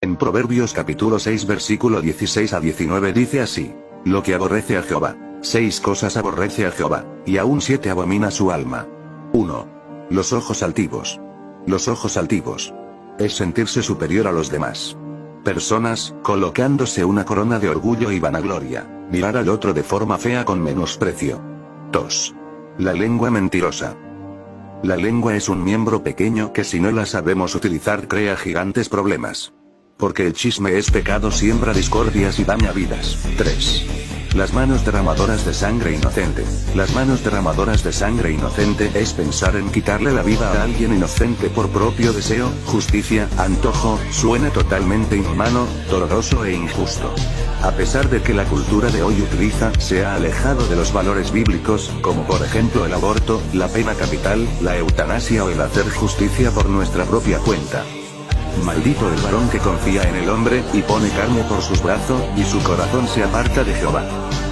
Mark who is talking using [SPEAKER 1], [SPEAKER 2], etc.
[SPEAKER 1] En Proverbios capítulo 6 versículo 16 a 19 dice así: Lo que aborrece a Jehová, 6 cosas aborrece a Jehová, y aún 7 abomina su alma. 1. Los ojos altivos. Los ojos altivos es sentirse superior a los demás. Personas, colocándose una corona de orgullo y vanagloria, mirar al otro de forma fea con menosprecio. 2. La lengua mentirosa. La lengua es un miembro pequeño que si no la sabemos utilizar crea gigantes problemas. Porque el chisme es pecado, siembra discordias y daña vidas. 3. Las manos derramadoras de sangre inocente. Las manos derramadoras de sangre inocente es pensar en quitarle la vida a alguien inocente por propio deseo, justicia, antojo. Suena totalmente inhumano, doloroso e injusto. A pesar de que la cultura de hoy se ha alejado de los valores bíblicos, como por ejemplo el aborto, la pena capital, la eutanasia o el hacer justicia por nuestra propia cuenta. Maldito el varón que confía en el hombre, y pone carne por sus brazos, y su corazón se aparta de Jehová.